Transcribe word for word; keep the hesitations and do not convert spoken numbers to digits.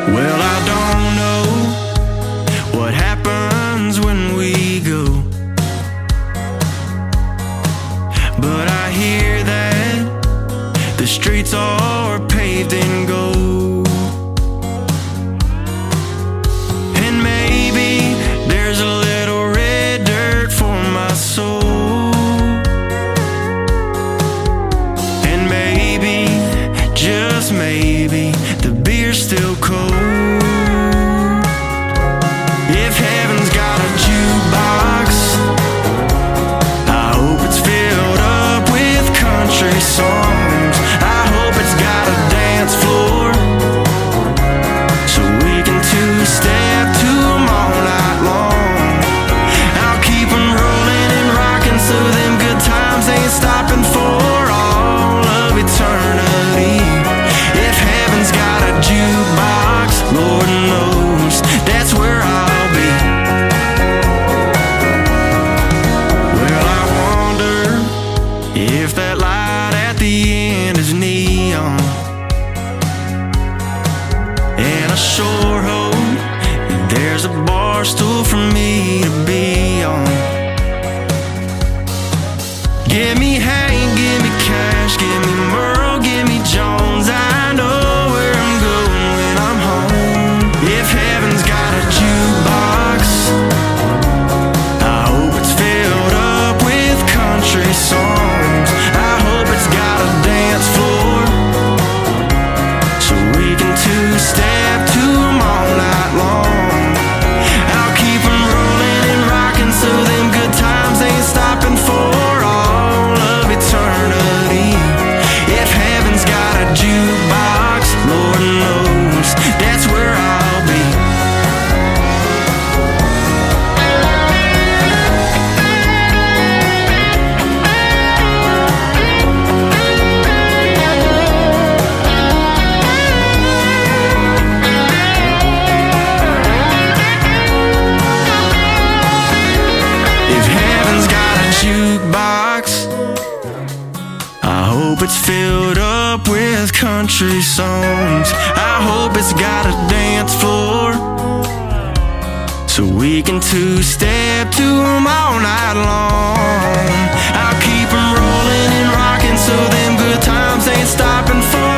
Well, I don't know what happens when we go, but I hear that the streets are paved in gold. And maybe there's a little red dirt for my soul. And maybe, just maybe, the beer's still cold. If heaven's got a jukebox, I hope it's filled up with country songs. I hope it's got a dance floor, so we can two-step to 'em all night long. I'll keep 'em rolling and rocking, so them good times ain't stopping for all of eternity. If heaven's got a jukebox, Lord knows that's where I'll be. Well, I wonder if that light at the end is neon, and I sure hope that there's a bar stool for me to be on. Give me Hank, give me Cash, give me Merle, give me Jones. I know where I'm going when I'm home. If heaven's got a jukebox, I hope it's filled up with country songs. I hope it's got a dance floor, so we can two-step to 'em all night long. I'll keep 'em rolling and rocking, so them good times ain't stopping for all of eternity. If heaven's got a jukebox, Lord knows that's where I'll be. If heaven's got a jukebox, I hope it's filled up with country songs. I hope it's got a dance floor, so we can two-step to 'em all night long. I'll keep 'em rolling and rocking, so them good times ain't stopping for